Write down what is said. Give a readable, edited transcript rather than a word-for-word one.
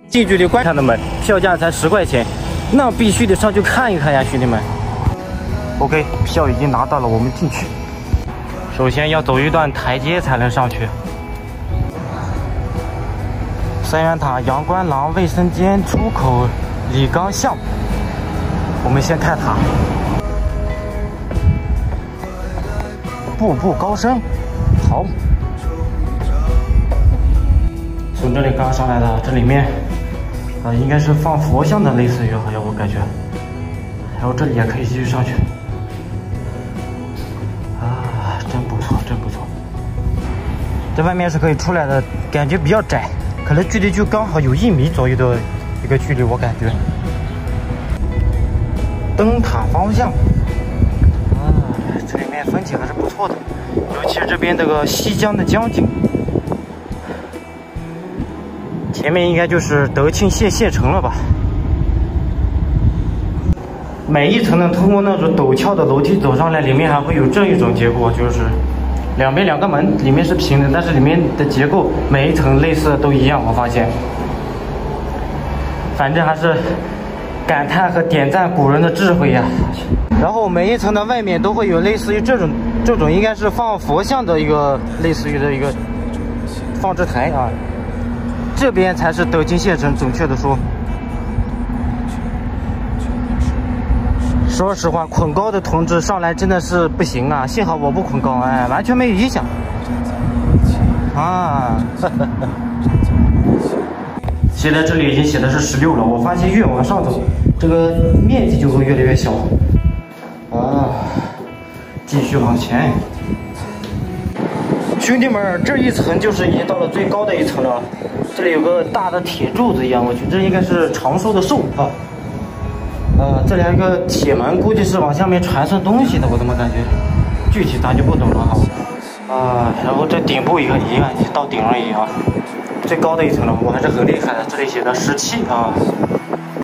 近距离观察的门，票价才10块钱，那必须得上去看一看呀，兄弟们。OK， 票已经拿到了，我们进去。首先要走一段台阶才能上去。三元塔阳关廊卫生间出口李刚巷，我们先看塔。步步高升，好。从这里刚上来的，这里面应该是放佛像的，类似于好像我感觉。然后这里也可以继续上去。啊，真不错，真不错。这外面是可以出来的，感觉比较窄，可能距离就刚好有1米左右的一个距离，我感觉。灯塔方向。这里面风景还是不错的，尤其是这边这个西江的江景。前面应该就是德庆县城了吧？每一层呢，通过那种陡峭的楼梯走上来，里面还会有这一种结构，就是两边2个门，里面是平的，但是里面的结构每一层类似的都一样，我发现。反正还是感叹和点赞古人的智慧呀。然后每一层的外面都会有类似于这种应该是放佛像的一个类似于的一个放置台啊。这边才是德庆县城，准确的说。说实话，捆高的同志上来真的是不行啊！幸好我不捆高，哎，完全没有影响。啊，现在这里已经写的是16了，我发现越往上走，这个面积就会越来越小。啊，继续往前。兄弟们，这一层就是已经到了最高的一层了。这里有个大的铁柱子一样，我觉得这应该是长寿的寿啊。这里还有个铁门，估计是往下面传送东西的，我怎么感觉？具体咱就不懂了哈。然后这顶部一个一样，到顶了已经啊，最高的一层了，我还是很厉害的。这里写的17啊。